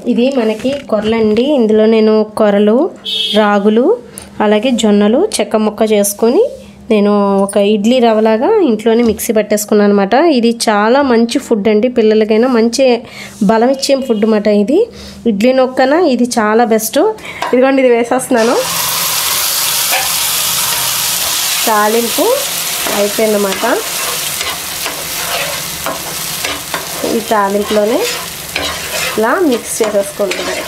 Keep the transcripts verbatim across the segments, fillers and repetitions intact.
ఇది మనకి కొర్రలండి. ఇందులో నేను కొర్రలు, రాగులు, అలాగే జొన్నలు చెక్క ముక్క చేసుకొని నేను ఒక ఇడ్లీ రవ్వలాగా ఇంట్లోనే మిక్సీ పట్టేసుకున్నాను అనమాట. ఇది చాలా మంచి ఫుడ్ అండి, పిల్లలకైనా మంచి బలం ఇచ్చే ఫుడ్ అన్నమాట. ఇది ఇడ్లీ నొక్కన ఇది చాలా బెస్ట్. ఇదిగోండి ఇది వేసేస్తున్నాను. తాలింపు అయిపోయిందన్నమాట. ఈ తాలింపులోనే ఇలా మిక్స్ చేసేసుకుంటున్నాను.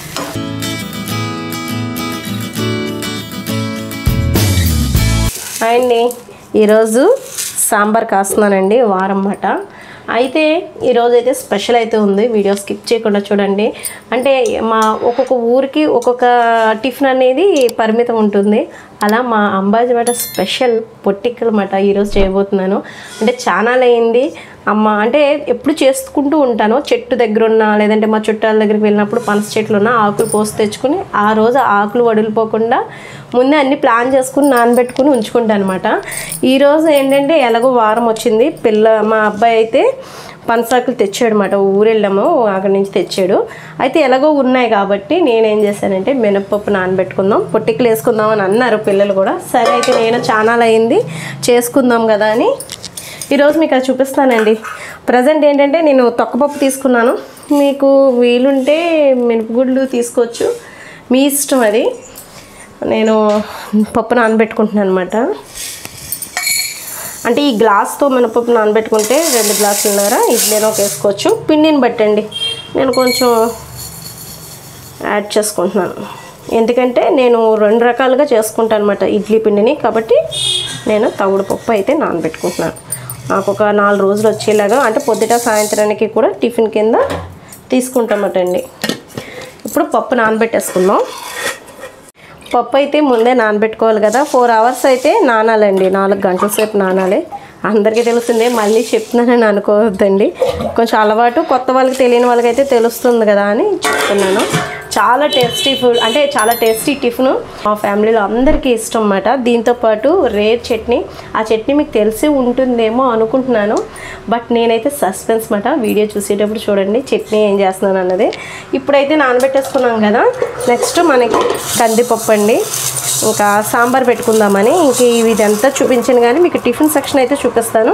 అండి ఈరోజు సాంబార్ కాస్తున్నానండి, వారం అన్నమాట. అయితే ఈరోజు అయితే స్పెషల్ అయితే ఉంది, వీడియో స్కిప్ చేయకుండా చూడండి. అంటే మా ఒక్కొక్క ఊరికి ఒక్కొక్క టిఫిన్ అనేది పరిమితం ఉంటుంది. అలా మా అంబాజీపేట స్పెషల్ పొట్టిక్కలు అన్నమాట ఈరోజు చేయబోతున్నాను. అంటే చాలా అయింది అమ్మ, అంటే ఎప్పుడు చేసుకుంటూ ఉంటాను. చెట్టు దగ్గర ఉన్న లేదంటే మా చుట్టాల దగ్గరికి వెళ్ళినప్పుడు పనస చెట్లు ఉన్న ఆకులు కోసి తెచ్చుకుని ఆ రోజు ఆకులు వడిలిపోకుండా ముందే అన్ని ప్లాన్ చేసుకుని నానబెట్టుకుని ఉంచుకుంటాను అనమాట. ఈరోజు ఏంటంటే ఎలాగో వారం వచ్చింది, పిల్ల మా అబ్బాయి అయితే పనసాకులు తెచ్చాడు అనమాట. ఊరు వెళ్ళాము, అక్కడి నుంచి తెచ్చాడు. అయితే ఎలాగో ఉన్నాయి కాబట్టి నేనేం చేశానంటే మినపప్పు నానబెట్టుకుందాం, పొట్టిక్కలు వేసుకుందాం అని అన్నారు పిల్లలు కూడా. సరే అయితే నేను చాలా అయింది చేసుకుందాం కదా అని ఈరోజు మీకు అది చూపిస్తానండి. ప్రజెంట్ ఏంటంటే నేను తొక్కపప్పు తీసుకున్నాను. మీకు వీలుంటే మినపగుళ్ళు తీసుకోవచ్చు, మీ ఇష్టం అది. నేను పప్పు నానబెట్టుకుంటున్నాను అనమాట. అంటే ఈ గ్లాస్తో మినపప్పు నానబెట్టుకుంటే రెండు గ్లాసులున్నర ఇడ్లీలో వేసుకోవచ్చు. పిండిని బట్టండి నేను కొంచెం యాడ్ చేసుకుంటున్నాను, ఎందుకంటే నేను రెండు రకాలుగా చేసుకుంటాను అనమాట ఇడ్లీ పిండిని. కాబట్టి నేను తవుడు పప్పు అయితే నానబెట్టుకుంటున్నాను. నాకు ఒక నాలుగు రోజులు వచ్చేలాగా, అంటే పొద్దుట సాయంత్రానికి కూడా టిఫిన్ కింద తీసుకుంటామటండి. ఇప్పుడు పప్పు నానబెట్టేసుకుందాం. పప్పు అయితే ముందే నానబెట్టుకోవాలి కదా, ఫోర్ అవర్స్ అయితే నానాలండి, నాలుగు గంటల సేపు నానాలి. అందరికీ తెలుస్తుంది, మళ్ళీ చెప్తున్నానని అనుకోవద్దండి. కొంచెం అలవాటు కొత్త వాళ్ళకి తెలియని వాళ్ళకైతే తెలుస్తుంది కదా అని చెప్తున్నాను. చాలా టేస్టీ ఫుడ్, అంటే చాలా టేస్టీ టిఫిన్, మా ఫ్యామిలీలో అందరికీ ఇష్టం అన్నమాట. దీంతోపాటు రేర్ చట్నీ, ఆ చట్నీ మీకు తెలిసి ఉంటుందేమో అనుకుంటున్నాను, బట్ నేనైతే సస్పెన్స్ అన్నమాట. వీడియో చూసేటప్పుడు చూడండి చట్నీ ఏం చేస్తున్నాను అన్నది. ఇప్పుడైతే నానబెట్టేసుకున్నాం కదా, నెక్స్ట్ మనకి కందిపప్పు అండి. ఇంకా సాంబార్ పెట్టుకుందామని ఇంక ఇదంతా చూపించాను, కానీ మీకు టిఫిన్ సెక్షన్ అయితే చూపిస్తాను.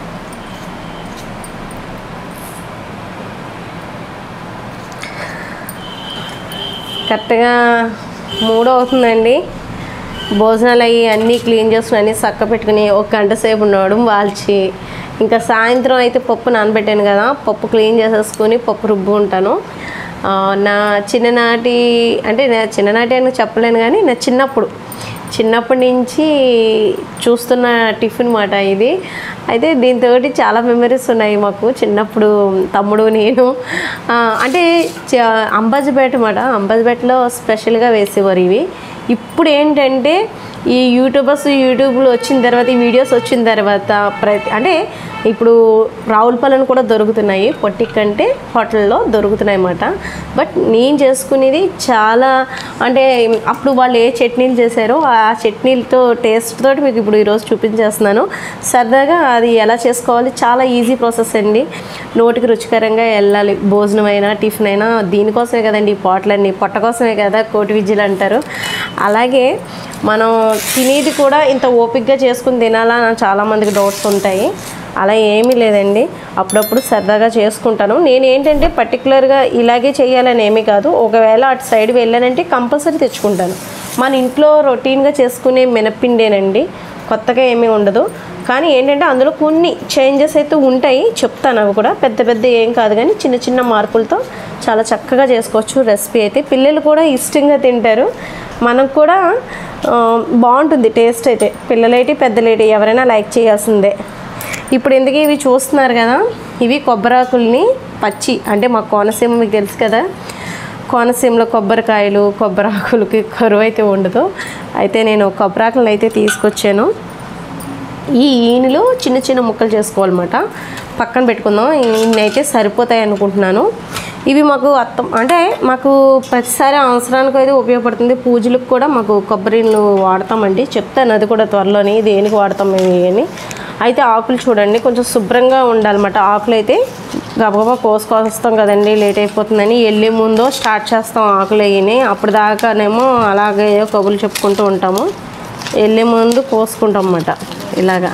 కరెక్ట్గా మూడో అవుతుందండి. భోజనాలు అయ్యి అన్నీ క్లీన్ చేసుకుని అన్నీ చక్క పెట్టుకుని ఒక గంట సేపు ఉండడం వాల్చి, ఇంకా సాయంత్రం అయితే పప్పు నానబెట్టాను కదా, పప్పు క్లీన్ చేసేసుకొని పప్పు రుబ్బు ఉంటాను. నా చిన్ననాటి, అంటే నా చిన్ననాటి అని చెప్పలేను కానీ నా చిన్నప్పుడు చిన్నప్పటి నుంచి చూస్తున్న టిఫిన్ మాట ఇది. అయితే దీంతో చాలా మెమరీస్ ఉన్నాయి మాకు. చిన్నప్పుడు తమ్ముడు నేను, అంటే అంబాజీపేట మాట, అంబాజీపేటలో స్పెషల్గా వేసేవారు ఇవి. ఇప్పుడు ఏంటంటే ఈ యూట్యూబర్స్ యూట్యూబ్లో వచ్చిన తర్వాత, ఈ వీడియోస్ వచ్చిన తర్వాత ప్రతి, అంటే ఇప్పుడు రావులపాలెం కూడా దొరుకుతున్నాయి, పొట్టిక్కంటే హోటల్లో దొరుకుతున్నాయి అన్నమాట. బట్ నేను చేసుకునేది చాలా, అంటే అప్పుడు వాళ్ళు ఏ చట్నీలు చేశారో ఆ చట్నీలతో టేస్ట్ తోటి మీకు ఇప్పుడు ఈరోజు చూపించేస్తున్నాను. సరదాగా అది ఎలా చేసుకోవాలి, చాలా ఈజీ ప్రాసెస్ అండి. నోటికి రుచికరంగా వెళ్ళాలి, భోజనం అయినా టిఫిన్ అయినా. దీనికోసమే కదండి ఈ పాటలన్నీ, పొట్ట కోసమే కదా కోటి విద్యలు అంటారు. అలాగే మనం తినేది కూడా ఇంత ఓపికగా చేసుకుని తినాలా అని చాలామందికి డౌట్స్ ఉంటాయి. అలా ఏమీ లేదండి, అప్పుడప్పుడు సరదాగా చేసుకుంటాను. నేను ఏంటంటే పర్టికులర్గా ఇలాగే చేయాలని ఏమీ కాదు. ఒకవేళ అటు సైడ్ వెళ్ళానంటే కంపల్సరీ తెచ్చుకుంటాను. మన ఇంట్లో రొటీన్గా చేసుకునే మినప్పిండేనండి, కొత్తగా ఏమీ ఉండదు. కానీ ఏంటంటే అందులో కొన్ని చేంజెస్ అయితే ఉంటాయి, చెప్తాను. అవి కూడా పెద్ద పెద్ద ఏం కాదు, కానీ చిన్న చిన్న మార్పులతో చాలా చక్కగా చేసుకోవచ్చు రెసిపీ అయితే. పిల్లలు కూడా ఇష్టంగా తింటారు, మనకు కూడా బాగుంటుంది టేస్ట్ అయితే. పిల్లలేటి పెద్దలేటి ఎవరైనా లైక్ చేయాల్సిందే. ఇప్పుడు ఎందుకు ఇవి చూస్తున్నారు కదా, ఇవి కొబ్బరాకుల్ని పచ్చి, అంటే మా కోనసీమ మీకు తెలుసు కదా, కోనసీమలో కొబ్బరికాయలు కొబ్బరాకులకి కరువు అయితే ఉండదు. అయితే నేను కొబ్బరాకులను అయితే తీసుకొచ్చాను. ఈ ఈనులు చిన్న చిన్న ముక్కలు చేసుకోవాలన్నమాట. పక్కన పెట్టుకుందాం, ఈయన అయితే సరిపోతాయి అనుకుంటున్నాను. ఇవి మాకు అత్తం, అంటే మాకు ప్రతిసారి అవసరానికి అయితే ఉపయోగపడుతుంది. పూజలకు కూడా మాకు కొబ్బరిని వాడతామండి, చెప్తాను అది కూడా త్వరలోని దేనికి వాడతాం మేము అని. అయితే ఆకులు చూడండి కొంచెం శుభ్రంగా ఉండాలన్నమాట. ఆకులు అయితే గబగబా కోసుకొస్తాం కదండి, లేట్ అయిపోతుందని వెళ్ళే ముందు స్టార్ట్ చేస్తాం ఆకులు వేయని. అప్పుడు దాకానేమో అలాగే కబుర్లు చెప్పుకుంటూ ఉంటాము. వెళ్ళే ముందు కోసుకుంటాం అన్నమాట ఇలాగా.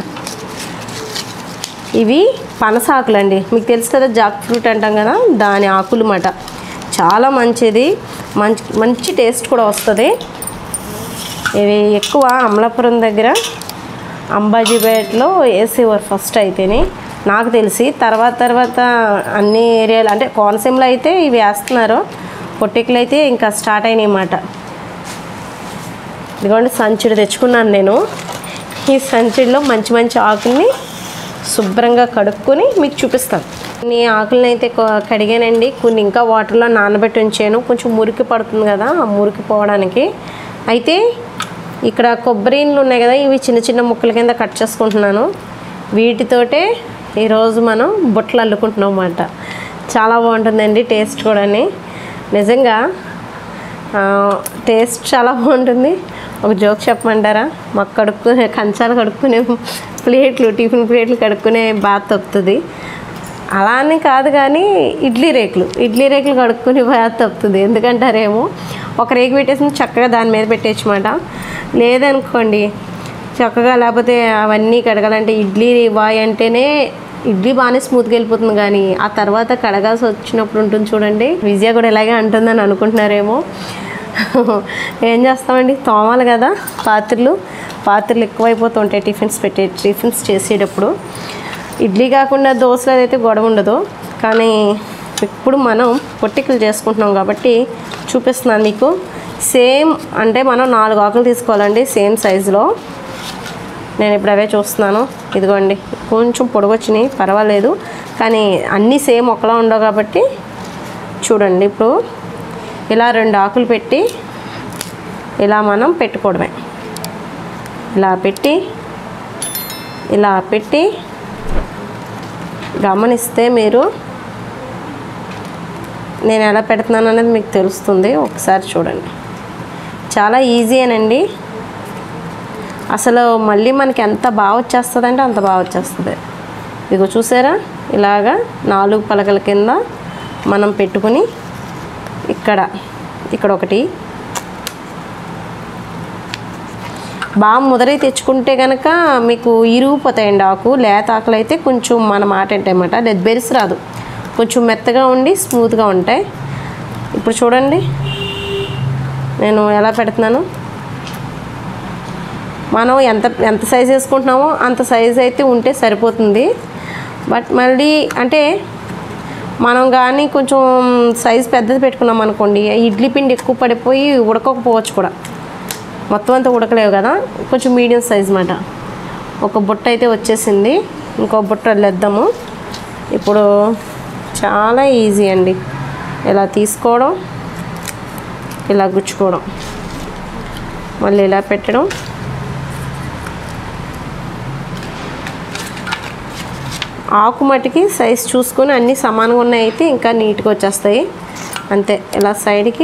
ఇవి పనస ఆకులు అండి, మీకు తెలుసు కదా జాక్ ఫ్రూట్ అంటాం కదా, దాని ఆకులు అన్నమాట. చాలా మంచిది, మంచి మంచి టేస్ట్ కూడా వస్తుంది. ఇవి ఎక్కువ అమలాపురం దగ్గర అంబాజీపేటలో వేసేవారు ఫస్ట్ అయితేనే నాకు తెలిసి. తర్వాత తర్వాత అన్ని ఏరియాలు అంటే కోనసీమలో అయితే ఇవి వేస్తున్నారు, పొట్టికలు అయితే ఇంకా స్టార్ట్ అయినాయి అన్నమాట. ఇదిగోండి సంచుడు తెచ్చుకున్నాను నేను. ఈ సంచుడిలో మంచి మంచి ఆకుల్ని శుభ్రంగా కడుక్కొని మీకు చూపిస్తాను. కొన్ని ఆకులను అయితే కడిగానండి, కొన్ని ఇంకా వాటర్లో నానబెట్టి ఉంచాను. కొంచెం మురికి పడుతుంది కదా, ఆ మురికి పోవడానికి. అయితే ఇక్కడ కొబ్బరిలు ఉన్నాయి కదా, ఇవి చిన్న చిన్న ముక్కల కింద కట్ చేసుకుంటున్నాను. వీటితోటే ఈరోజు మనం బుట్టలు అల్లుకుంటున్నాం అన్నమాట. చాలా బాగుంటుందండి టేస్ట్ కూడా. నిజంగా టేస్ట్ చాలా బాగుంటుంది. ఒక జోక్ చెప్పమంటారా? మాకు కడుక్కునే కంచాలు కడుక్కునే ప్లేట్లు, టిఫిన్ ప్లేట్లు కడుక్కునే బాధ తప్పుతుంది. అలా అని కాదు కానీ ఇడ్లీ రేకులు ఇడ్లీ రేకులు కడుక్కుని బాధ తప్పుతుంది. ఎందుకంటారేమో ఒక రేకు పెట్టేసి చక్కగా దాని మీద పెట్టేయచ్చమాట. లేదనుకోండి చక్కగా, లేకపోతే అవన్నీ కడగాలంటే ఇడ్లీ బాయ్ అంటేనే ఇడ్లీ బాగానే స్మూత్గా వెళ్ళిపోతుంది, కానీ ఆ తర్వాత కడగాల్సి వచ్చినప్పుడు ఉంటుంది చూడండి. విజయ కూడా ఇలాగే అంటుందని అనుకుంటున్నారేమో. ఏం చేస్తామండి, తోమాలి కదా పాత్రలు. పాత్రలు ఎక్కువైపోతుంటాయి టిఫిన్స్ పెట్టే టిఫిన్స్ చేసేటప్పుడు. ఇడ్లీ కాకుండా దోశలు అయితే గొడవ ఉండదు, కానీ ఇప్పుడు మనం పొట్టికలు చేసుకుంటున్నాం కాబట్టి చూపిస్తున్నాను మీకు. సేమ్ అంటే మనం నాలుగు ఆకులు తీసుకోవాలండి సేమ్ సైజులో. నేను ఇప్పుడు అవే చూస్తున్నాను. ఇదిగోండి కొంచెం పొడుగు వచ్చినాయి, పర్వాలేదు, కానీ అన్నీ సేమ్ ఒకలా ఉండవు కాబట్టి చూడండి. ఇప్పుడు ఇలా రెండు ఆకులు పెట్టి ఇలా మనం పెట్టుకోవడమే. ఇలా పెట్టి ఇలా పెట్టి గమనిస్తే మీరు నేను ఎలా పెడుతున్నాను అనేది మీకు తెలుస్తుంది. ఒకసారి చూడండి, చాలా ఈజీ అనండి. అసలు మళ్ళీ మనకి ఎంత బాగా వచ్చేస్తుంది అంటే అంత బాగా వచ్చేస్తుంది. ఇదిగో చూసారా, ఇలాగా నాలుగు పలకల కింద మనం పెట్టుకుని ఇక్కడ ఇక్కడ ఒకటి బాగా ముదరి తెచ్చుకుంటే కనుక మీకు ఇరిగిపోతాయండి ఆకు. లేత ఆకులు అయితే కొంచెం మన మాట ఏంటన్నమాట, లేదు బెరిసి రాదు, కొంచెం మెత్తగా ఉండి స్మూత్గా ఉంటాయి. ఇప్పుడు చూడండి నేను ఎలా పెడుతున్నాను. మనం ఎంత ఎంత సైజ్ వేసుకుంటున్నామో అంత సైజ్ అయితే ఉంటే సరిపోతుంది. బట్ మళ్ళీ అంటే మనం కానీ కొంచెం సైజ్ పెద్దది పెట్టుకున్నాం అనుకోండి, ఇడ్లీ పిండి ఎక్కువ పడిపోయి ఉడకకపోవచ్చు కూడా, మొత్తం అంతా ఉడకలేవు కదా. కొంచెం మీడియం సైజ్ మాట. ఒక బుట్ట అయితే వచ్చేసింది, ఇంకో బుట్ట వదిలేద్దాము. ఇప్పుడు చాలా ఈజీ అండి, ఇలా తీసుకోవడం, ఇలా గుచ్చుకోవడం, మళ్ళీ ఇలా పెట్టడం. ఆకు మట్టికి సైజ్ చూసుకొని అన్నీ సమానంగా ఉన్నాయి అయితే ఇంకా నీట్గా వచ్చేస్తాయి. అంతే, ఇలా సైడ్కి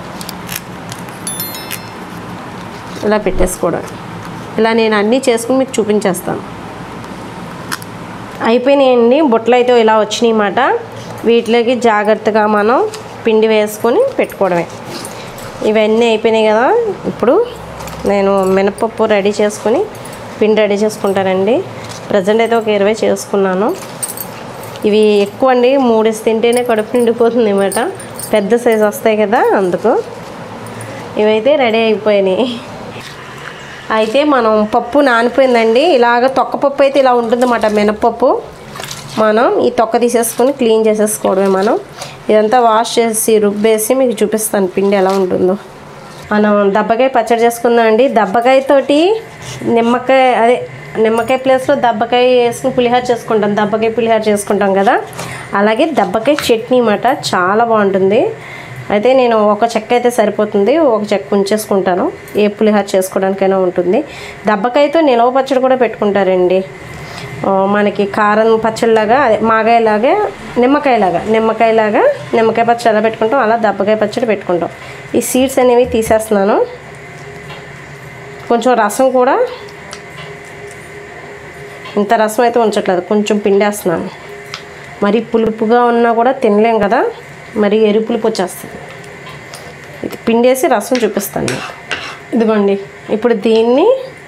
ఇలా పెట్టేసుకోవడం. ఇలా నేను అన్నీ చేసుకుని మీకు చూపించేస్తాను. అయిపోయినాయండి బుట్టలు అయితే ఇలా వచ్చినాయి అన్నమాట. వీటిలోకి జాగ్రత్తగా మనం పిండి వేసుకొని పెట్టుకోవడమే. ఇవన్నీ అయిపోయినాయి కదా. ఇప్పుడు నేను మినపప్పు రెడీ చేసుకొని పిండి రెడీ చేసుకుంటానండి. ప్రజెంట్ అయితే ఒక ఇరవై చేసుకున్నాను. ఇవి ఎక్కువ అండి, మూడేసి తింటేనే కడుపు నిండిపోతుంది అన్నమాట. పెద్ద సైజు వస్తాయి కదా, అందుకు ఇవైతే రెడీ అయిపోయినాయి. అయితే మనం పప్పు నానిపోయిందండి. ఇలాగ తొక్క పప్పు అయితే ఇలా ఉంటుందన్నమాట మినపప్పు. మనం ఈ తొక్క తీసేసుకొని క్లీన్ చేసేసుకోవడమే. మనం ఇదంతా వాష్ చేసి రుబ్బేసి మీకు చూపిస్తాను పిండి ఎలా ఉంటుందో. మనం దబ్బకాయ పచ్చడి చేసుకుందాం అండి. దబ్బకాయతోటి నిమ్మకాయ, అదే నిమ్మకాయ ప్లేస్లో దబ్బకాయ వేసుకుని పులిహోర చేసుకుంటాం, దబ్బకాయ పులిహోర చేసుకుంటాం కదా, అలాగే దబ్బకాయ చట్నీ అన్నమాట. చాలా బాగుంటుంది. అయితే నేను ఒక చెక్క అయితే సరిపోతుంది, ఒక చెక్క ఉంచేసుకుంటాను, ఏ పులిహోర చేసుకోవడానికైనా ఉంటుంది. దబ్బకాయతో నిలవ పచ్చడి కూడా పెట్టుకుంటారండి. మనకి కారం పచ్చడిలాగా, అదే మాగాయలాగా, నిమ్మకాయలాగా నిమ్మకాయలాగా నిమ్మకాయ పచ్చడి ఎలా పెట్టుకుంటాం అలా దబ్బకాయ పచ్చడి పెట్టుకుంటాం. ఈ సీడ్స్ అనేవి తీసేస్తున్నాను. కొంచెం రసం కూడా, ఇంత రసం అయితే ఉంచట్లేదు, కొంచెం పిండేస్తున్నాను. మరి పులుపుగా ఉన్నా కూడా తినలేం కదా, మరి ఎరుపు పులుపు వచ్చేస్తుంది. ఇది పిండేసి రసం చూపిస్తాను మీకు. ఇదిగోండి, ఇప్పుడు దీన్ని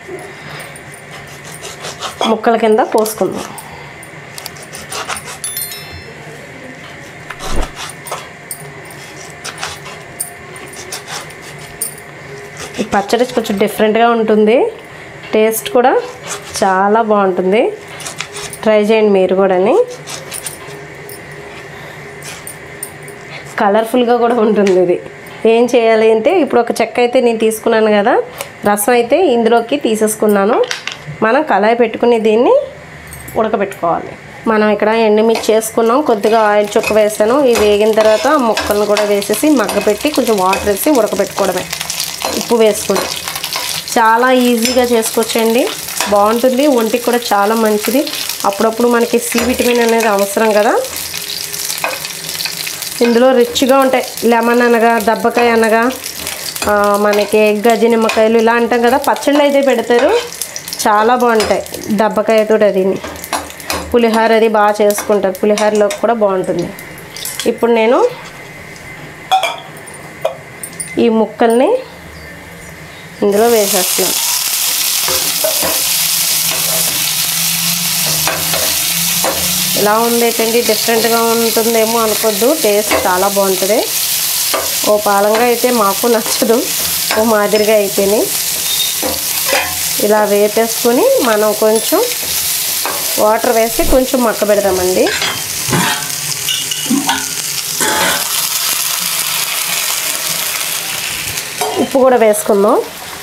ముక్కల కింద పోసుకుందాం. ఈ పచ్చడి కొంచెం డిఫరెంట్గా ఉంటుంది, టేస్ట్ కూడా చాలా బాగుంటుంది. ట్రై చేయండి మీరు కూడాని. కలర్ఫుల్గా కూడా ఉంటుంది. ఇది ఏం చేయాలి అంటే, ఇప్పుడు ఒక చెక్క అయితే నేను తీసుకున్నాను కదా, రసం అయితే ఇందులోకి తీసేసుకున్నాను. మనం కళాయి పెట్టుకుని దీన్ని ఉడకబెట్టుకోవాలి. మనం ఇక్కడ ఎండుమిర్చి చేసుకున్నాం, కొద్దిగా ఆయిల్ చుక్క వేసాను. ఇవి వేగిన తర్వాత ముక్కలను కూడా వేసేసి మగ్గపెట్టి కొంచెం వాటర్ వేసి ఉడకబెట్టుకోవడమే. ఉప్పు వేసుకుని చాలా ఈజీగా చేసుకోవచ్చండి, బాగుంటుంది. ఒంటికి కూడా చాలా మంచిది. అప్పుడప్పుడు మనకి సి విటమిన్ అనేది అవసరం కదా. ఇందులో రిచ్గా ఉంటాయి. లెమన్ అనగా, దబ్బకాయ అనగా, మనకి గజ్జి నిమ్మకాయలు ఇలా అంటాం కదా, పచ్చళ్ళు అయితే పెడతారు, చాలా బాగుంటాయి. దబ్బకాయతో అది పులిహోర అది బాగా చేసుకుంటారు, పులిహోరలో కూడా బాగుంటుంది. ఇప్పుడు నేను ఈ ముక్కల్ని ఇందులో వేసేస్తున్నాను. ఇలా ఉంది ఏంటండి, డిఫరెంట్గా ఉంటుందేమో అనుకోద్దు, టేస్ట్ చాలా బాగుంటుంది. ఓ పాలంగా అయితే మాకు నచ్చదు, ఓ మాదిరిగా అయితేనే. ఇలా వేపేసుకొని మనం కొంచెం వాటర్ వేసి కొంచెం మక్క పెడదామండి. ఉప్పు కూడా వేసుకుందాం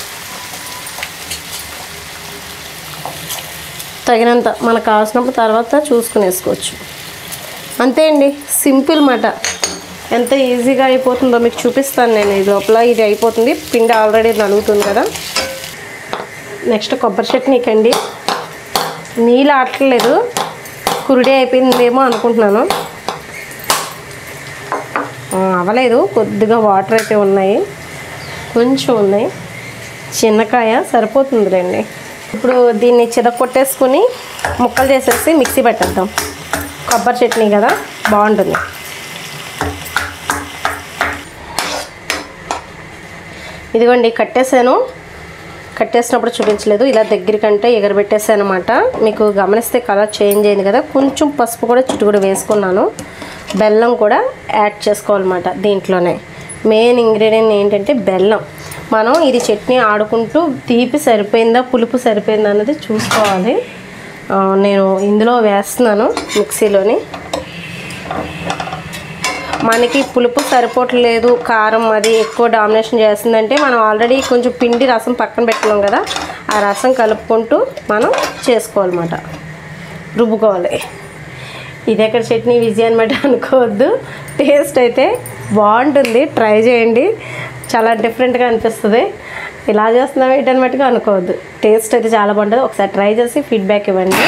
తగినంత, మనకు కావాల్సినప్పుడు తర్వాత చూసుకుని వేసుకోవచ్చు. అంతే అండి, సింపుల్ మాట. ఎంత ఈజీగా అయిపోతుందో మీకు చూపిస్తాను నేను. ఈ లోపల ఇది అయిపోతుంది, పిండి ఆల్రెడీ నలుగుతుంది కదా. నెక్స్ట్ కొబ్బరి చట్నీకి అండి, నీళ్ళు ఆటలేదు, కురుడి అయిపోయిందేమో అనుకుంటున్నాను. అవ్వలేదు, కొద్దిగా వాటర్ అయితే ఉన్నాయి, కొంచెం ఉన్నాయి. చిన్నకాయ సరిపోతుంది రండి. ఇప్పుడు దీన్ని చిదకొట్టేసుకుని ముక్కలు చేసేసి మిక్సీ పెట్టేద్దాం. కొబ్బరి చట్నీ కదా, బాగుంటుంది. ఇదిగోండి కట్టేసాను. కట్టేసినప్పుడు చూపించలేదు, ఇలా దగ్గరికంటే ఎగరబెట్టేసాను అనమాట. మీకు గమనిస్తే కలర్ చేంజ్ అయింది కదా. కొంచెం పసుపు కూడా చిటుకుడు వేసుకున్నాను. బెల్లం కూడా యాడ్ చేసుకోవాలన్నమాట. దీంట్లోనే మెయిన్ ఇంగ్రీడియంట్ ఏంటంటే బెల్లం. మనం ఇది చట్నీ ఆడుకుంటూ తీపి సరిపోయిందా పులుపు సరిపోయిందా అన్నది చూసుకోవాలి. నేను ఇందులో వేస్తున్నాను మిక్సీలోని. మనకి పులుపు సరిపోవట్లేదు, కారం అది ఎక్కువ డామినేషన్ చేస్తుందంటే మనం ఆల్రెడీ కొంచెం పిండి రసం పక్కన పెట్టుకున్నాం కదా, ఆ రసం కలుపుకుంటూ మనం చేసుకోవాలన్నమాట, రుబ్బుకోవాలి. ఇది ఎక్కడ చట్నీ విజయ్ అనమాట అనుకోవద్దు, టేస్ట్ అయితే బాగుంటుంది. ట్రై చేయండి, చాలా డిఫరెంట్గా అనిపిస్తుంది. ఇలా చేస్తున్నాం ఏంటన్నట్టుగా అనుకోవద్దు, టేస్ట్ అయితే చాలా బాగుంటుంది. ఒకసారి ట్రై చేసి ఫీడ్బ్యాక్ ఇవ్వండి.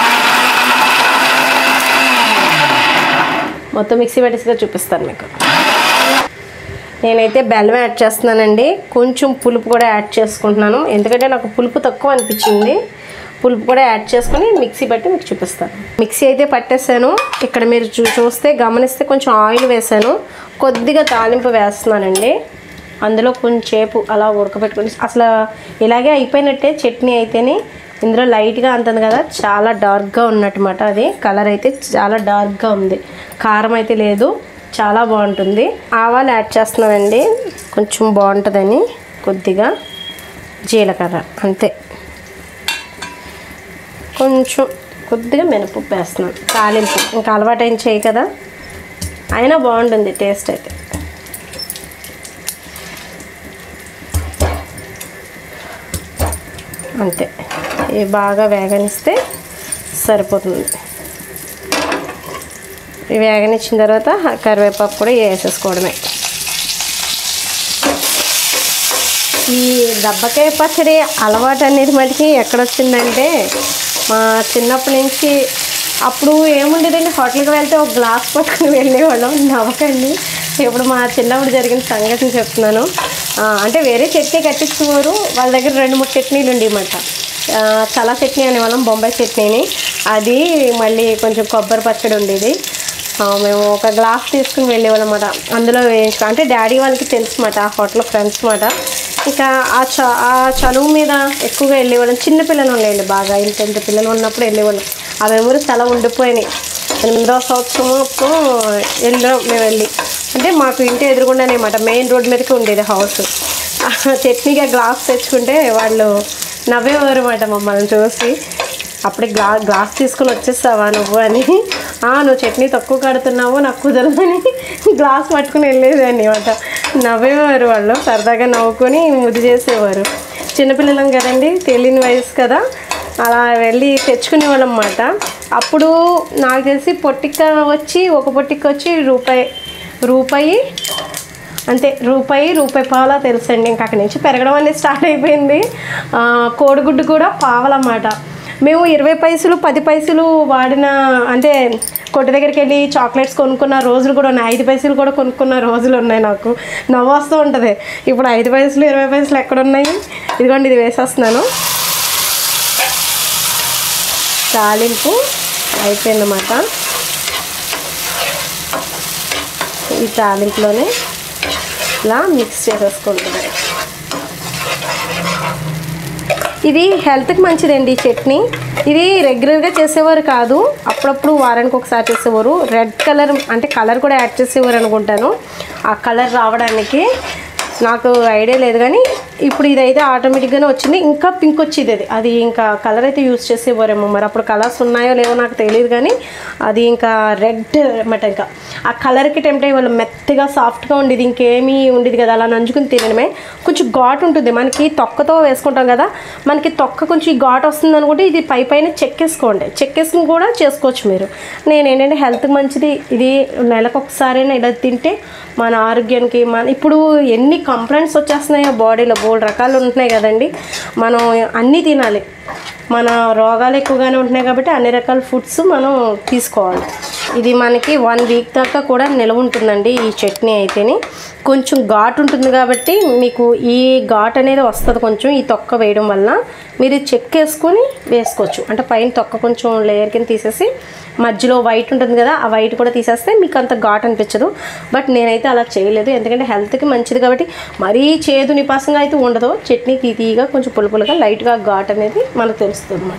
మొత్తం మిక్సీ పట్టేసిగా చూపిస్తాను మీకు. నేనైతే బెల్లం యాడ్ చేస్తున్నానండి, కొంచెం పులుపు కూడా యాడ్ చేసుకుంటున్నాను, ఎందుకంటే నాకు పులుపు తక్కువ అనిపించింది. పులుపు కూడా యాడ్ చేసుకొని మిక్సీ పట్టి మీకు చూపిస్తాను. మిక్సీ అయితే పట్టేసాను. ఇక్కడ మీరు చూ చూస్తే గమనిస్తే కొంచెం ఆయిల్ వేసాను, కొద్దిగా తాలింపు వేస్తున్నానండి. అందులో కొంచెంసేపు అలా ఉడకబెట్టుకొని, అసలు ఇలాగే అయిపోయినట్టే చట్నీ అయితేనే. ఇందులో లైట్గా అంటుంది కదా, చాలా డార్క్గా ఉన్నట్టుమాట. అది కలర్ అయితే చాలా డార్క్గా ఉంది, కారం అయితే లేదు, చాలా బాగుంటుంది. ఆవాలు యాడ్ చేస్తున్నానండి, కొంచెం బాగుంటుందని. కొద్దిగా జీలకర్ర, అంతే. కొంచెం కొద్దిగా మినపప్పు వేస్తున్నాను, తాలింపు. ఇంకా అలవాటు ఏం చేయి కదా, అయినా బాగుంటుంది టేస్ట్ అయితే. అంతే, ఇవి బాగా వేగనిస్తే సరిపోతుంది. ఇవి వేగనిచ్చిన తర్వాత కరివేపాకు కూడా వేసేసుకోవడమే. ఈ దబ్బకాయ పచ్చడి అలవాటు అనేది మటుకి ఎక్కడొచ్చిందంటే, మా చిన్నప్పటి నుంచి. అప్పుడు ఏముండేదండి, హోటల్కి వెళ్తే ఒక గ్లాస్ పట్టుకుని వెళ్ళేవాళ్ళం. నవ్వకండి, ఇప్పుడు మా చిన్నప్పుడు జరిగిన సంఘటన చెప్తున్నాను. అంటే వేరే చట్నీ కట్టించుకోరు, వాళ్ళ దగ్గర రెండు మూడు చట్నీలు ఉండేమాట. చల్ల చట్నీ అనేవాళ్ళం, బొంబాయి చట్నీని. అది మళ్ళీ కొంచెం కొబ్బరి పచ్చడి ఉండేది. మేము ఒక గ్లాస్ తీసుకుని వెళ్ళేవాళ్ళం అన్నమాట. అందులో వేయించుకో అంటే డాడీ వాళ్ళకి తెలుసు అన్నమాట, ఆ హోటల్ ఫ్రెండ్స్ అన్నమాట. ఇంకా ఆ చ ఆ చలువు మీద ఎక్కువగా వెళ్ళేవాళ్ళం. చిన్నపిల్లలు ఉండేవాళ్ళు, బాగా ఇంత ఇంత పిల్లలు ఉన్నప్పుడు వెళ్ళేవాళ్ళం. ఆ మెమరీస్ చాలా ఉండిపోయినాయి. ఎనిమిదవ సంవత్సరం అప్పుడు వెళ్ళాం మేము వెళ్ళి. అంటే మాకు ఇంటి ఎదురుగుండానే అన్నమాట, మెయిన్ రోడ్ మీదకి ఉండేది హౌస్. చట్నీగా గ్లాస్ తెచ్చుకుంటే వాళ్ళు నవ్వేవారు అన్నమాట మమ్మల్ని చూసి. అప్పుడే గ్లా గ్లాస్ తీసుకుని వచ్చేస్తావా నువ్వు అని. నువ్వు చట్నీ తక్కువ కడుతున్నావు, నాకు కుదరదని గ్లాస్ పట్టుకుని వెళ్ళేదాన్ని అన్నమాట. నవ్వేవారు వాళ్ళు, సరదాగా నవ్వుకొని ముద్దు చేసేవారు. చిన్నపిల్లలం కదండి, తెలియని వయసు కదా, అలా వెళ్ళి తెచ్చుకునే వాళ్ళం అన్నమాట. అప్పుడు నాకు తెలిసి పొట్టిక్క వచ్చి ఒక పొట్టిక్క వచ్చి రూపాయి రూపాయి అంతే, రూపాయి రూపాయి పాలా తెలుసండి. ఇంకా అక్కడి నుంచి పెరగడం అనేది స్టార్ట్ అయిపోయింది. కోడిగుడ్డు కూడా పావలన్నమాట. మేము ఇరవై పైసలు పది పైసలు వాడిన అంటే కొట్టు దగ్గరికి వెళ్ళి చాక్లెట్స్ కొనుక్కున్న రోజులు కూడా ఉన్నాయి. ఐదు పైసలు కూడా కొనుక్కున్న రోజులు ఉన్నాయి. నాకు నవ్వు వస్తూ ఉంటుంది. ఇప్పుడు ఐదు పైసలు ఇరవై పైసలు ఎక్కడున్నాయి? ఇదిగోండి, ఇది వేసేస్తున్నాను. తాలింపు అయిపోయిందన్నమాట. ఈ తాలింపులోనే ఇలా మిక్స్ చేసేసుకుంటుంది. ఇది హెల్త్కి మంచిదండి ఈ చట్నీ. ఇది రెగ్యులర్గా చేసేవారు కాదు, అప్పుడప్పుడు వారానికి ఒకసారి చేసేవారు. రెడ్ కలర్ అంటే కలర్ కూడా యాడ్ చేసేవారు అనుకుంటాను, ఆ కలర్ రావడానికి. నాకు ఐడియా లేదు కానీ ఇప్పుడు ఇదైతే ఆటోమేటిక్గానే వచ్చింది. ఇంకా పింక్ వచ్చేది అది అది ఇంకా కలర్ అయితే యూజ్ చేసేవారేమో మరి. అప్పుడు కలర్స్ ఉన్నాయో లేవో నాకు తెలియదు కానీ అది ఇంకా రెడ్ అన్నమాట. ఇంకా ఆ కలర్కి టెంప్ట్ అయ్యి వాళ్ళు మెత్తగా సాఫ్ట్గా ఉండేది, ఇంకేమీ ఉండేది కదా. అలా నంచుకుని తినడమే. కొంచెం ఘాటు ఉంటుంది, మనకి తొక్కతో వేసుకుంటాం కదా, మనకి తొక్క కొంచెం ఘాటు వస్తుంది అనుకుంటే ఇది పై పైన చెక్కేసుకోండి, చెక్కేసుకుని కూడా చేసుకోవచ్చు మీరు. నేను ఏంటంటే హెల్త్కి మంచిది ఇది, నెలకు ఒకసారైనా ఇలా తింటే మన ఆరోగ్యానికి. మన ఇప్పుడు ఎన్ని కంప్లైంట్స్ వచ్చేస్తున్నాయో బాడీలో, బోల్డ్ రకాలు ఉంటున్నాయి కదండి. మనం అన్నీ తినాలి, మన రోగాలు ఎక్కువగానే ఉంటున్నాయి కాబట్టి అన్ని రకాల ఫుడ్స్ మనం తీసుకోవాలి. ఇది మనకి వన్ వీక్ దాకా కూడా నిల్వ ఉంటుందండి ఈ చట్నీ అయితేనే. కొంచెం ఘాటు ఉంటుంది కాబట్టి మీకు ఈ ఘాటు అనేది వస్తుంది కొంచెం ఈ తొక్క వేయడం వల్ల. మీరు చెక్ వేసుకొని వేసుకోవచ్చు, అంటే పైన తొక్క కొంచెం లేయర్ కింద తీసేసి మధ్యలో వైట్ ఉంటుంది కదా, ఆ వైట్ కూడా తీసేస్తే మీకు అంత ఘాటు అనిపించదు. బట్ నేనైతే అలా చేయలేదు, ఎందుకంటే హెల్త్కి మంచిది కాబట్టి. మరీ చేదు నిపాసంగా అయితే ఉండదు, చట్నీ తీతీగా కొంచెం పులుపులుగా లైట్గా ఘాటు అనేది మనకు తెలుస్తుంది అన్నమాట.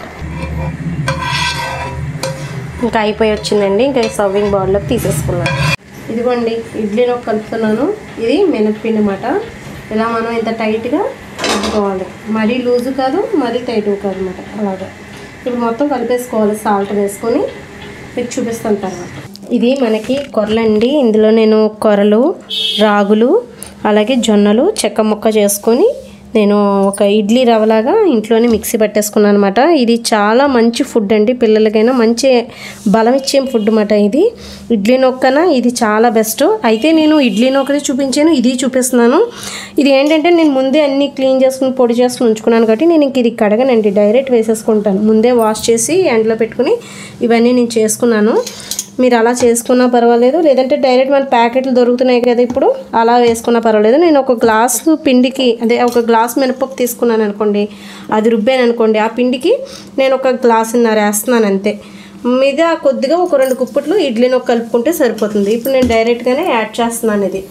ఇంకా అయిపోయి వచ్చిందండి, ఇంకా సర్వింగ్ బౌల్లోకి తీసేసుకున్నాను. ఇదిగోండి ఇడ్లీలో కలుపుతున్నాను. ఇది మినప్పిండి అన్నమాట. ఇలా మనం ఇంత టైట్గా కలుపుకోవాలి, మరీ లూజు కాదు మరీ టైట్ కాదు అన్నమాట. అలాగా ఇప్పుడు మొత్తం కలిపేసుకోవాలి సాల్ట్ వేసుకొని. మీకు చూపిస్తాను తర్వాత. ఇది మనకి కొర్రలండి. ఇందులో నేను కొర్రలు, రాగులు, అలాగే జొన్నలు చెక్క ముక్క చేసుకొని నేను ఒక ఇడ్లీ రవ్వలాగా ఇంట్లోనే మిక్సీ పట్టేసుకున్నాను అనమాట. ఇది చాలా మంచి ఫుడ్ అండి, పిల్లలకైనా మంచి బలం ఇచ్చే ఫుడ్ అన్నమాట. ఇది ఇడ్లీ నొక్కన ఇది చాలా బెస్ట్. అయితే నేను ఇడ్లీ నొక్కది చూపించాను, ఇది చూపిస్తున్నాను. ఇది ఏంటంటే నేను ముందే అన్నీ క్లీన్ చేసుకుని పొడి చేసుకుని ఉంచుకున్నాను కాబట్టి నేను ఇంక ఇది కడగనండి, డైరెక్ట్ వేసేసుకుంటాను. ముందే వాష్ చేసి ఎండలో పెట్టుకుని ఇవన్నీ నేను చేసుకున్నాను. మీరు అలా చేసుకున్నా పర్వాలేదు, లేదంటే డైరెక్ట్ మన ప్యాకెట్లు దొరుకుతున్నాయి కదా ఇప్పుడు, అలా వేసుకున్నా పర్వాలేదు. నేను ఒక గ్లాసు పిండికి అదే ఒక గ్లాస్ మినపప్పు తీసుకున్నాను అనుకోండి, అది రుబ్బాను అనుకోండి, ఆ పిండికి నేను ఒక గ్లాసున్నర వేస్తున్నాను అంతే. మీద కొద్దిగా ఒక రెండు కుప్పట్లు ఇడ్లీ నొక్క కలుపుకుంటే సరిపోతుంది. ఇప్పుడు నేను డైరెక్ట్గానే యాడ్ చేస్తున్నాను. ఇది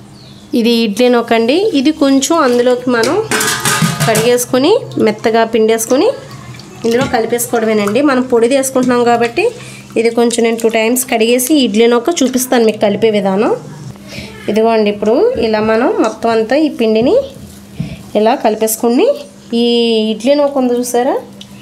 ఇది ఇడ్లీ నొక్క అండి. ఇది కొంచెం అందులోకి మనం కడిగేసుకొని మెత్తగా పిండేసుకొని ఇందులో కలిపేసుకోవడమేనండి. మనం పొడి తీసుకుంటున్నాం కాబట్టి ఇది కొంచెం నేను టూ టైమ్స్ కడిగేసి ఇడ్లీ నొక్క చూపిస్తాను మీకు కలిపే విధానం. ఇదిగోండి ఇప్పుడు ఇలా మనం మొత్తం అంతా ఈ పిండిని ఇలా కలిపేసుకుని ఈ ఇడ్లీ నొక్క ఉంది చూసారా,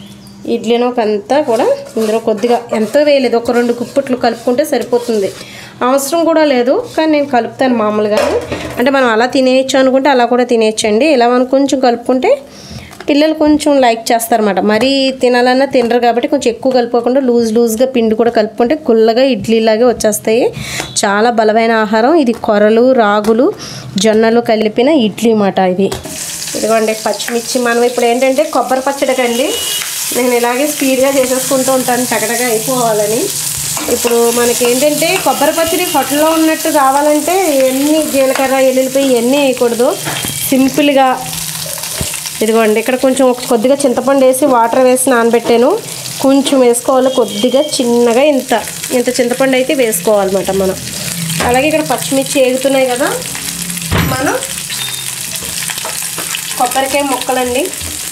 ఇడ్లీ నొక్క అంతా కూడా ఇందులో కొద్దిగా ఎంతో వేయలేదు, ఒక రెండు కుప్పట్లు కలుపుకుంటే సరిపోతుంది. అవసరం కూడా లేదు కానీ నేను కలుపుతాను మామూలుగా. అంటే మనం అలా తినేయచ్చు అనుకుంటే అలా కూడా తినేయచ్చండి. ఇలా మనం కొంచెం కలుపుకుంటే పిల్లలు కొంచెం లైక్ చేస్తారన్నమాట. మరీ తినాలన్నా తినరు కాబట్టి కొంచెం ఎక్కువ కలుపుకోకుండా లూజ్ లూజ్గా పిండి కూడా కలుపుకుంటే గుల్లగా ఇడ్లీలాగే వచ్చేస్తాయి. చాలా బలమైన ఆహారం ఇది. కొర్రలు, రాగులు, జొన్నలు కలిపిన ఇడ్లీ మాట ఇది. ఇదిగోండి పచ్చిమిర్చి. మనం ఇప్పుడు ఏంటంటే కొబ్బరి పచ్చడికండి నేను ఇలాగే స్పీడ్గా చేసేసుకుంటూ ఉంటాను టగటగా అయిపోవాలని. ఇప్పుడు మనకి ఏంటంటే కొబ్బరి పచ్చడి హోటల్లో ఉన్నట్టు కావాలంటే ఎన్ని జీలకర్ర, ఎల్లుల్లిపాయ ఇవన్నీ వేయకూడదు. సింపుల్గా ఇదిగోండి ఇక్కడ కొంచెం కొద్దిగా చింతపండు వేసి వాటర్ వేసి నానబెట్టాను. కొంచెం వేసుకోవాలి కొద్దిగా చిన్నగా, ఇంత ఇంత చింతపండు అయితే వేసుకోవాలన్నమాట మనం. అలాగే ఇక్కడ పచ్చిమిర్చి వేగుతున్నాయి కదా, మనం కొబ్బరికాయ ముక్కలండి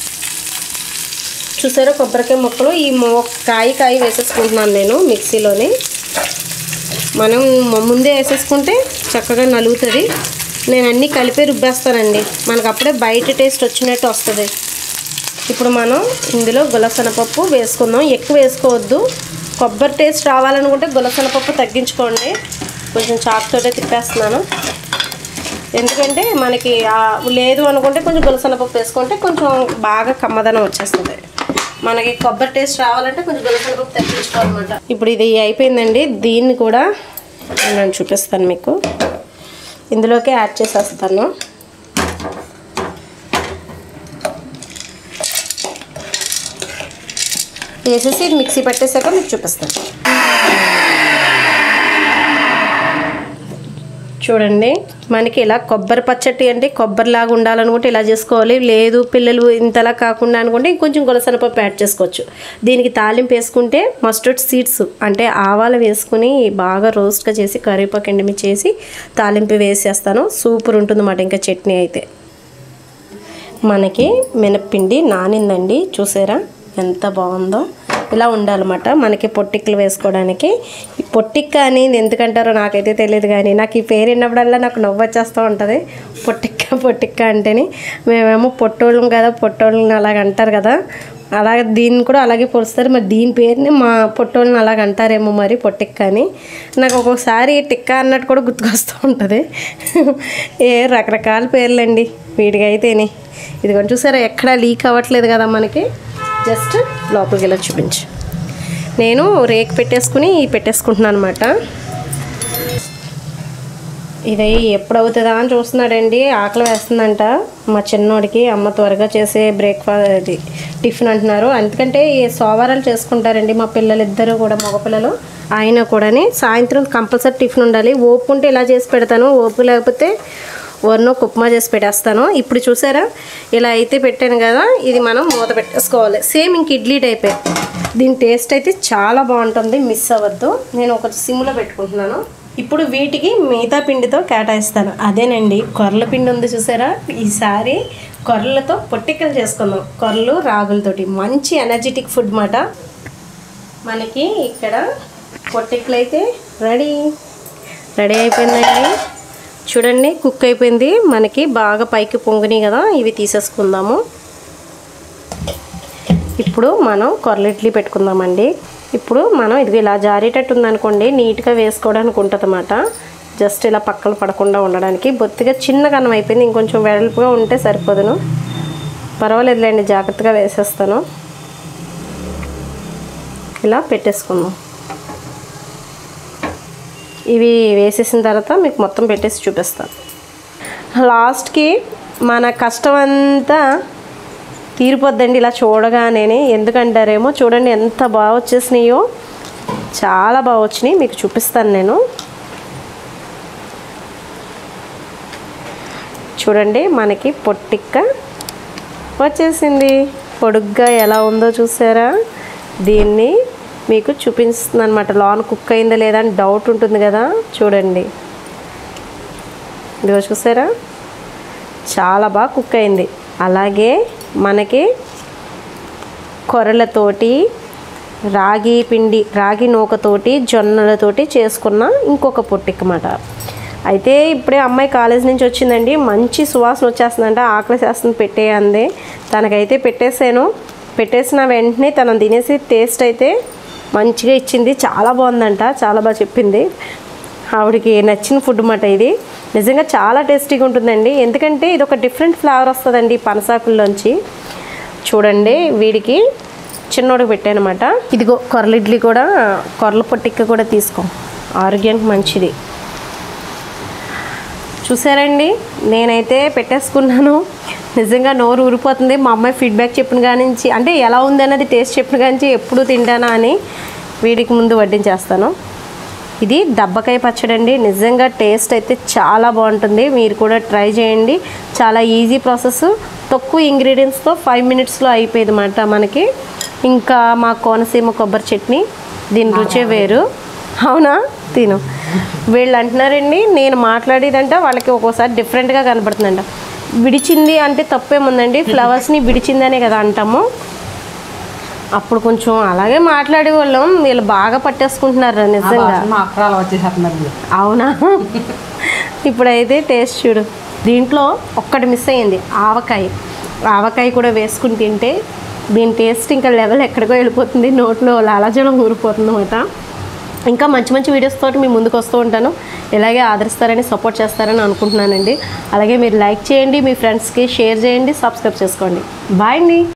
చూసారా, కొబ్బరికాయ ముక్కలు ఈ కాయ కాయ వేసేసుకుంటున్నాను నేను మిక్సీలోని. మనం ముందే వేసేసుకుంటే చక్కగా నలుగుతుంది. నేను అన్నీ కలిపి రుబ్బేస్తానండి, మనకు అప్పుడే బయట టేస్ట్ వచ్చినట్టు వస్తుంది. ఇప్పుడు మనం ఇందులో గులసెనపప్పు వేసుకుందాం. ఎక్కువ వేసుకోవద్దు, కొబ్బరి టేస్ట్ రావాలనుకుంటే గులసెనపప్పు తగ్గించుకోండి. కొంచెం చాకుతోటే తిప్పేస్తున్నాను, ఎందుకంటే మనకి లేదు అనుకుంటే కొంచెం గులసెనపప్పు వేసుకుంటే కొంచెం బాగా కమ్మదనం వచ్చేస్తుంది. మనకి కొబ్బరి టేస్ట్ రావాలంటే కొంచెం గులసెనపప్పు తగ్గించుకోవాలన్నమాట. ఇప్పుడు ఇది అయిపోయిందండి, దీన్ని కూడా నేను చూపిస్తాను మీకు. ఇందులోకి యాడ్ చేసేస్తాను. వేసేసి మిక్సీ పెట్టేసాక మీకు చూపిస్తాను. చూడండి మనకి ఇలా కొబ్బరి పచ్చడి అంటే కొబ్బరిలాగా ఉండాలనుకుంటే ఇలా చేసుకోవాలి. లేదు పిల్లలు ఇంతలా కాకుండా అనుకుంటే ఇంకొంచెం గులసెనపప్పు యాడ్ చేసుకోవచ్చు. దీనికి తాలింపు వేసుకుంటే మస్టర్డ్ సీడ్స్ అంటే ఆవాలు వేసుకుని బాగా రోస్ట్గా చేసి కరివేపాకు ఎండుమిర్చి చేసి తాలింపు వేసేస్తాను. సూపర్ ఉంటుంది అన్నమాట. ఇంకా చట్నీ అయితే మనకి మినప్పిండి నానిందండి, చూసారా ఎంత బాగుందో. ఇలా ఉండాలన్నమాట మనకి పొట్టిక్కలు వేసుకోవడానికి. ఈ పొట్టిక్క అనేది ఎందుకంటారో నాకైతే తెలియదు, కానీ నాకు ఈ పేరు విన్నప్పుడల్లా నాకు నవ్వు వచ్చేస్తూ ఉంటుంది. పొట్టిక్క పొట్టిక్క అంటేని మేమేమో పొట్టోళ్ళం కదా, పొట్టోళ్ళని అలాగ అంటారు కదా, అలాగే దీన్ని కూడా అలాగే పొలుస్తారు. మరి దీని పేరుని మా పొట్టోళ్ళని అలాగ అంటారేమో మరి పొట్టిక్క అని. నాకు ఒక్కొక్కసారి టిక్క అన్నట్టు కూడా గుర్తుకొస్తూ ఉంటుంది. ఏ రకరకాల పేర్లండి వీటికి అయితేని. ఇదిగోండి చూసారా ఎక్కడా లీక్ అవ్వట్లేదు కదా మనకి. జస్ట్ లోపలికి వెళ్ళి చూపించు. నేను రేక్ పెట్టేసుకుని పెట్టేసుకుంటున్నాను అనమాట. ఇది ఎప్పుడు అవుతుందా అని చూస్తున్నాడండి, ఆకలి వేస్తుందంట మా చిన్నోడికి. అమ్మ త్వరగా చేసే బ్రేక్ఫాస్ట్ అది టిఫిన్ అంటున్నారు. ఎందుకంటే ఈ సోమవారాలు చేసుకుంటారండి మా పిల్లలు ఇద్దరు కూడా, మగపిల్లలు. ఆయన కూడాని సాయంత్రం కంపల్సరీ టిఫిన్ ఉండాలి. ఓపు ఉంటే ఇలా చేసి పెడతాను, ఓపు లేకపోతే వన్నో ఉప్మా చేసి పెట్టేస్తాను. ఇప్పుడు చూసారా ఇలా అయితే పెట్టాను కదా, ఇది మనం మూత పెట్టేసుకోవాలి. సేమ్ ఇంక ఇడ్లీ టైపే. దీని టేస్ట్ అయితే చాలా బాగుంటుంది, మిస్ అవ్వద్దు. నేను ఒక సిమ్లో పెట్టుకుంటున్నాను. ఇప్పుడు వీటికి మిగతా పిండితో కేటాయిస్తాను. అదేనండి కొర్రల పిండి ఉంది చూసారా, ఈసారి కొర్రలతో పొట్టిక్కలు చేసుకుందాం. కొర్రలు రాగులతోటి మంచి ఎనర్జెటిక్ ఫుడ్ మాట. మనకి ఇక్కడ పొట్టిక్కలు అయితే రెడీ రెడీ అయిపోయిందండి. చూడండి కుక్ అయిపోయింది, మనకి బాగా పైకి పొంగినాయి కదా, ఇవి తీసేసుకుందాము. ఇప్పుడు మనం కొర్రల ఇడ్లీ పెట్టుకుందామండి. ఇప్పుడు మనం ఇది ఇలా జారేటట్టు ఉందనుకోండి, నీట్గా వేసుకోవడానికి ఉంటుంది అన్నమాట. జస్ట్ ఇలా పక్కన పడకుండా ఉండడానికి. బొత్తిగా చిన్నగా అన్నం అయిపోయింది, ఇంకొంచెం వెడల్పుగా ఉంటే సరిపోదును. పర్వాలేదులేండి, జాగ్రత్తగా వేసేస్తాను. ఇలా పెట్టేసుకుందాం. ఇవి వేసేసిన తర్వాత మీకు మొత్తం పెట్టేసి చూపిస్తాను. లాస్ట్కి మన కష్టం అంతా తీరిపోద్దండి ఇలా చూడగానే. ఎందుకంటారేమో చూడండి ఎంత బాగా వచ్చేసినాయో, చాలా బాగా వచ్చినాయి. మీకు చూపిస్తాను నేను. చూడండి మనకి పొట్టిక్క వచ్చేసింది. పొడుగ్గా ఎలా ఉందో చూసారా. దీన్ని మీకు చూపిస్తుంది అనమాట. లోన్ కుక్ అయిందా లేదా అని డౌట్ ఉంటుంది కదా, చూడండి ఇదిగో చూసారా చాలా బాగా కుక్ అయింది. అలాగే మనకి కొర్రలతోటి రాగి పిండి రాగి నూకతోటి జొన్నలతోటి చేసుకున్న ఇంకొక పొట్టిక్కమాట. అయితే ఇప్పుడే అమ్మాయి కాలేజ్ నుంచి వచ్చిందండి, మంచి సువాసన వచ్చేస్తుందంట, ఆకలి చేస్తుంది పెట్టేయంది. తనకైతే పెట్టేసాను. పెట్టేసిన వెంటనే తను తినేసి టేస్ట్ అయితే మంచిగా ఇచ్చింది, చాలా బాగుందంట, చాలా బాగా చెప్పింది. ఆవిడకి నచ్చిన ఫుడ్ అన్నమాట ఇది. నిజంగా చాలా టేస్టీగా ఉంటుందండి, ఎందుకంటే ఇది ఒక డిఫరెంట్ ఫ్లేవర్ వస్తుందండి పనసాకుల్లోంచి. చూడండి వీడికి చిన్నోడికి పెట్టానమాట. ఇదిగో కొర్రల ఇడ్లీ కూడా, కొర్రల పొట్టిక్క కూడా తీసుకో, ఆరోగ్యానికి మంచిది. చూసారండి నేనైతే పెట్టేసుకున్నాను. నిజంగా నోరు ఊరిపోతుంది. మా అమ్మాయి ఫీడ్బ్యాక్ చెప్పిన కాడి నుంచి, అంటే ఎలా ఉంది అన్నది టేస్ట్ చెప్పిన కాడి నుంచి ఎప్పుడు తింటానా అని వీడికి ముందు వడ్డించేస్తాను. ఇది దబ్బకాయ పచ్చడి అండి. నిజంగా టేస్ట్ అయితే చాలా బాగుంటుంది. మీరు కూడా ట్రై చేయండి. చాలా ఈజీ ప్రాసెస్, తక్కువ ఇంగ్రీడియంట్స్తో ఫైవ్ మినిట్స్లో అయిపోయేది అన్నమాట మనకి. ఇంకా మా కోనసీమ కొబ్బరి చట్నీ, దీని రుచే వేరు. అవునా, తిను. వీళ్ళు అంటున్నారండి నేను మాట్లాడేదంటే వాళ్ళకి ఒక్కోసారి డిఫరెంట్గా కనపడుతుందంట. విడిచింది అంటే తప్పేముందండి, ఫ్లవర్స్ని విడిచిందనే కదా అంటాము. అప్పుడు కొంచెం అలాగే మాట్లాడే వాళ్ళం, వీళ్ళు బాగా పట్టేసుకుంటున్నారు నిజంగా. అవునా, ఇప్పుడైతే టేస్ట్ చూడు. దీంట్లో ఒక్కటి మిస్ అయ్యింది, ఆవకాయ. ఆవకాయ కూడా వేసుకుని తింటే దీని టేస్ట్ ఇంకా లెవెల్ ఎక్కడికో వెళ్ళిపోతుంది, నోట్లో లాలాజలం ఊరిపోతుంది అన్నమాట. ఇంకా మంచి మంచి వీడియోస్ తోటి మీ ముందుకు వస్తూ ఉంటాను. ఇలాగే ఆదరిస్తారని, సపోర్ట్ చేస్తారని అనుకుంటున్నానండి. అలాగే మీరు లైక్ చేయండి, మీ ఫ్రెండ్స్కి షేర్ చేయండి, సబ్స్క్రైబ్ చేసుకోండి. బాయ్ అండి.